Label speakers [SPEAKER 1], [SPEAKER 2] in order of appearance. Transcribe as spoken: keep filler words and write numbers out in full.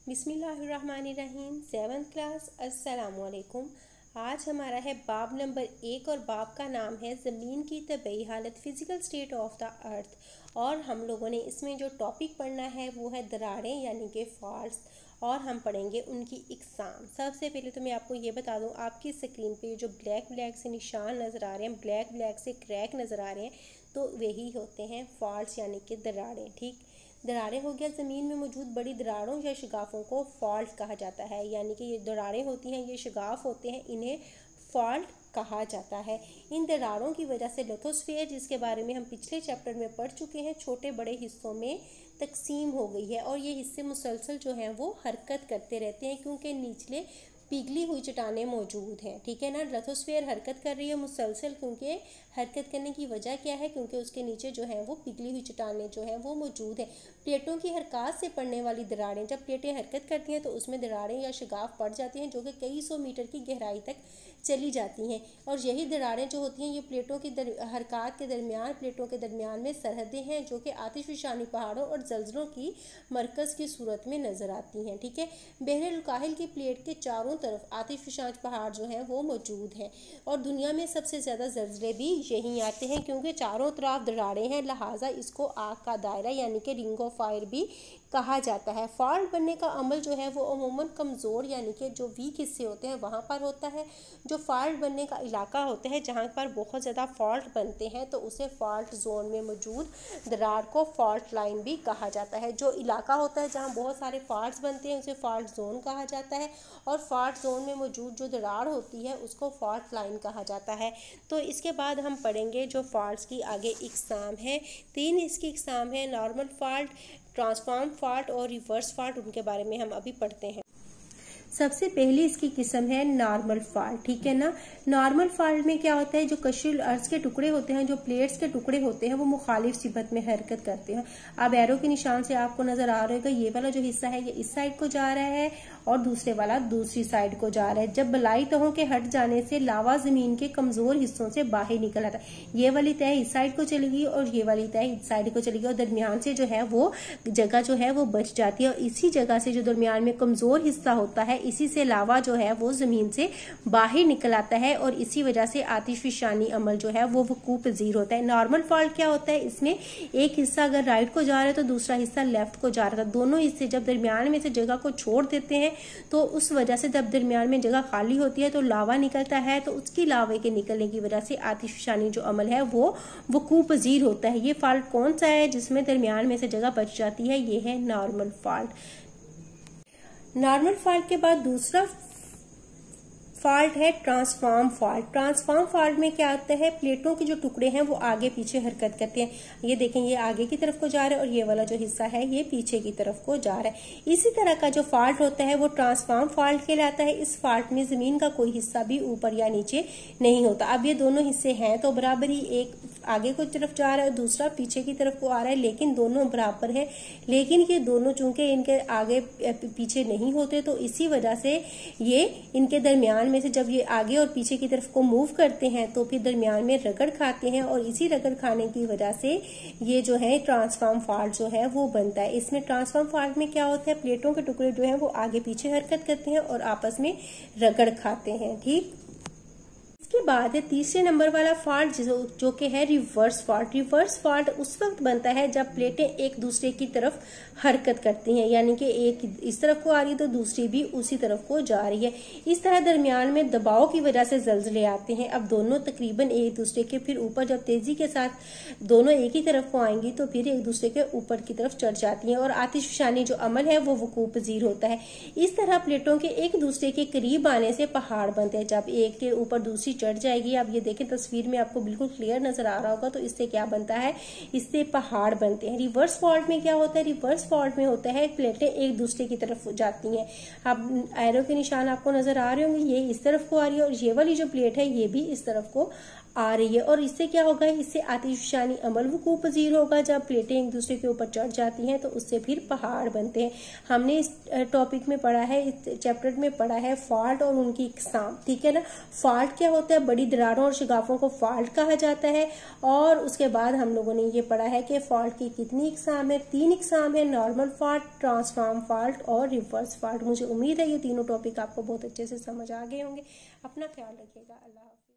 [SPEAKER 1] बिस्मिल्लाहिर्रहमानिर्रहीम। Seventh class, अस्सलामुअलैकुम। आज हमारा है बाब नंबर एक और बाब का नाम है ज़मीन की तबई हालत, physical state of the earth. और हम लोगों ने इसमें जो टॉपिक पढ़ना है वो है दरारें यानी कि फॉल्ट्स, और हम पढ़ेंगे उनकी इकसाम। सबसे पहले तो मैं आपको ये बता दूं, आपकी स्क्रीन पे जो ब्लैक ब्लैक से निशान नज़र आ रहे हैं, ब्लैक ब्लैक से क्रैक नज़र आ रहे हैं, तो वही होते हैं फॉल्ट्स यानी कि दरारें। ठीक, दरारें हो गया, ज़मीन में मौजूद बड़ी दरारों या शगाफ़ों को फॉल्ट कहा जाता है। यानी कि ये दरारें होती हैं, ये शगाफ़ होते हैं, इन्हें फॉल्ट कहा जाता है। इन दरारों की वजह से लिथोस्फीयर, जिसके बारे में हम पिछले चैप्टर में पढ़ चुके हैं, छोटे बड़े हिस्सों में तकसीम हो गई है और ये हिस्से मुसलसल जो हैं वो हरकत करते रहते हैं, क्योंकि निचले पिघली हुई चट्टानें मौजूद हैं। ठीक है ना, लिथोस्फीयर हरकत कर रही है मुसलसल, क्योंकि हरकत करने की वजह क्या है, क्योंकि उसके नीचे जो है वो पिघली हुई चट्टानें जो हैं वो मौजूद हैं। प्लेटों की हरकत से पड़ने वाली दरारें, जब प्लेटें हरकत करती हैं तो उसमें दरारें या शगाफ पड़ जाती हैं, जो कि कई सौ मीटर की गहराई तक चली जाती हैं। और यही दरारें जो होती हैं ये प्लेटों की हरकत के दरमियान प्लेटों के दरमियान में सरहदें हैं, जो कि आतिशफशानी पहाड़ों और जल्जलों की मरकज़ की सूरत में नज़र आती हैं। ठीक है, बहर काहिल की प्लेट के चारों तरफ आतिशफशान पहाड़ जो हैं वो मौजूद हैं, और दुनिया में सबसे ज़्यादा जल्जले भी यहीं आते हैं, क्योंकि चारों तरफ दरारें हैं, लिहाजा इसको आग का दायरा यानी कि रिंग ऑफ फायर भी कहा जाता है। फॉल्ट बनने का अमल जो है वो अमूमन कमज़ोर यानी कि जो वीक हिस्से होते हैं वहाँ पर होता है। जो फॉल्ट बनने का इलाका होता है जहाँ पर बहुत ज़्यादा फॉल्ट बनते हैं तो उसे फॉल्ट जोन में मौजूद दरार को फॉल्ट लाइन भी कहा जाता है। जो इलाका होता है जहाँ बहुत सारे फॉल्ट्स बनते हैं उसे फॉल्ट जोन कहा जाता है, और फॉल्ट जोन में मौजूद जो दरार होती है उसको फॉल्ट लाइन कहा जाता है। तो इसके बाद हम पढ़ेंगे जो फॉल्ट्स की आगे इकसाम है। तीन इसकी इकसाम है, नॉर्मल फॉल्ट, ट्रांसफॉर्म फॉल्ट और रिवर्स फॉल्ट। उनके बारे में हम अभी पढ़ते हैं। सबसे पहली इसकी किस्म है नॉर्मल फॉल्ट। ठीक है ना, नॉर्मल फॉल्ट में क्या होता है, जो कशिल अर्ज के टुकड़े होते हैं, जो प्लेट्स के टुकड़े होते हैं, वो मुखालिफ सिबत में हरकत करते हैं। अब एरो के निशान से आपको नजर आ रहा होगा, ये वाला जो हिस्सा है ये इस साइड को जा रहा है और दूसरे वाला दूसरी साइड को जा रहा है। जब बलाई तहों के हट जाने से लावा जमीन के कमजोर हिस्सों से बाहर निकल आता है। ये वाली तह इस साइड को चलेगी और ये वाली तह इस साइड को चलेगी, और दरमियान से जो है वो जगह जो है वो बच जाती है। और इसी जगह से जो दरमियान में कमजोर हिस्सा होता है, इसी से लावा जो है वो जमीन से बाहर निकल आता है, और इसी वजह से आतिशफशानी अमल जो है वो वकूअ पजीर होता है। नॉर्मल फॉल्ट क्या होता है, इसमें एक हिस्सा अगर राइट को जा रहा है तो दूसरा हिस्सा लेफ्ट को जा रहा था। दोनों हिस्से जब दरमियान में से जगह को छोड़ देते हैं तो उस वजह से जब दरमियान में जगह खाली होती है तो लावा निकलता है, तो उसकी लावे के निकलने की वजह से आतिशफशानी जो अमल है वो वकूअ पजीर होता है। ये फॉल्ट कौन सा है जिसमें दरमियान में से जगह बच जाती है, ये है नॉर्मल फॉल्ट। नॉर्मल फॉल्ट के बाद दूसरा फॉल्ट है ट्रांसफॉर्म फॉल्ट। ट्रांसफॉर्म फॉल्ट में क्या होता है, प्लेटों के जो टुकड़े हैं वो आगे पीछे हरकत करते हैं। ये देखें, ये आगे की तरफ को जा रहा है और ये वाला जो हिस्सा है ये पीछे की तरफ को जा रहा है। इसी तरह का जो फॉल्ट होता है वो ट्रांसफॉर्म फॉल्ट कहलाता है। इस फॉल्ट में जमीन का कोई हिस्सा भी ऊपर या नीचे नहीं होता। अब ये दोनों हिस्से हैं तो बराबर ही, एक आगे की तरफ जा रहा है और दूसरा पीछे की तरफ को आ रहा है, लेकिन दोनों बराबर है। लेकिन ये दोनों चूंकि इनके आगे पीछे नहीं होते तो इसी वजह से ये इनके दरमियान में से जब ये आगे और पीछे की तरफ को मूव करते हैं तो फिर दरमियान में रगड़ खाते हैं, और इसी रगड़ खाने की वजह से ये जो है ट्रांसफॉर्म फॉल्ट जो है वो बनता है। इसमें ट्रांसफॉर्म फॉल्ट में क्या होता है, प्लेटों के टुकड़े जो है वो आगे पीछे हरकत करते हैं और आपस में रगड़ खाते हैं। ठीक, इसके बाद है तीसरे नंबर वाला फॉल्ट जो, जो कि है रिवर्स फॉल्ट। रिवर्स फॉल्ट उस वक्त बनता है जब प्लेटें एक दूसरे की तरफ हरकत करती हैं, यानी कि एक इस तरफ को आ रही है तो दूसरी भी उसी तरफ को जा रही है। इस तरह दरमियान में दबाव की वजह से जल्जले आते हैं। अब दोनों तकरीबन एक दूसरे के फिर ऊपर, जब तेजी के साथ दोनों एक ही तरफ को आएंगी तो फिर एक दूसरे के ऊपर की तरफ चढ़ जाती हैं, और आतिशफशानी जो अमल है वो वकूअ पजीर होता है। इस तरह प्लेटों के एक दूसरे के करीब आने से पहाड़ बनते हैं। जब एक के ऊपर दूसरी चढ़ जाएगी, आप ये देखें तस्वीर में आपको बिल्कुल क्लियर नजर आ रहा होगा, तो इससे क्या बनता है, इससे पहाड़ बनते हैं। रिवर्स फॉल्ट में क्या होता है, रिवर्स फॉल्ट में होता है प्लेटें एक दूसरे की तरफ जाती हैं। अब एरो के निशान आपको नजर आ रहे होंगे, ये इस तरफ को आ रही है और ये वाली जो प्लेट है ये भी इस तरफ को आ रही है। और इससे क्या होगा, इससे आतिशफशानी अमल वकूअ पजीर होगा। जब प्लेटें एक दूसरे के ऊपर चढ़ जाती हैं तो उससे फिर पहाड़ बनते हैं। हमने इस टॉपिक में पढ़ा है, इस चैप्टर में पढ़ा है फॉल्ट और उनकी इकसाम, ठीक है ना। फॉल्ट क्या होता है, बड़ी दरारों और शगाफों को फॉल्ट कहा जाता है। और उसके बाद हम लोगों ने ये पढ़ा है कि फॉल्ट की कितनी इकसाम है, तीन इकसाम है, नॉर्मल फॉल्ट, ट्रांसफॉर्म फॉल्ट और रिवर्स फॉल्ट। मुझे उम्मीद है ये तीनों टॉपिक आपको बहुत अच्छे से समझ आ गए होंगे। अपना ख्याल रखिएगा। अल्लाह हाफ़िज़।